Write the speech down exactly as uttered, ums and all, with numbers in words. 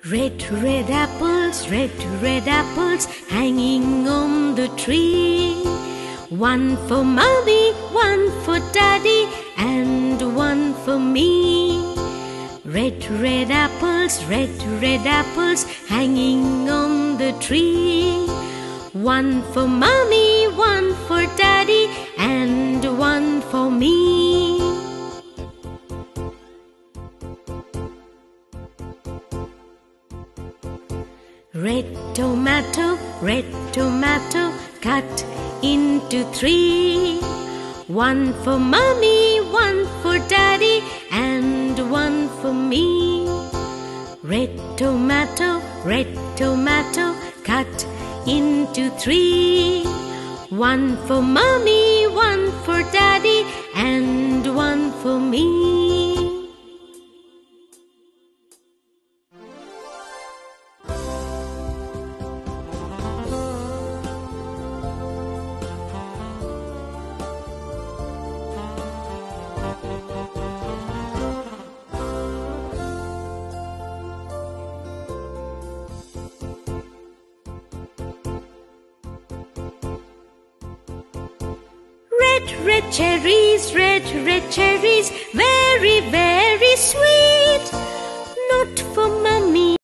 Red, red apples, red, red apples hanging on the tree. One for mommy, one for daddy, and one for me. Red, red apples, red, red apples hanging on the tree. One for mommy, one for daddy, and one for me. Red tomato, red tomato, cut into three. One for mommy, one for daddy, and one for me. Red tomato, red tomato, cut into three. One for mommy, one for daddy, and one for me. Red, red cherries, red, red cherries, very, very sweet.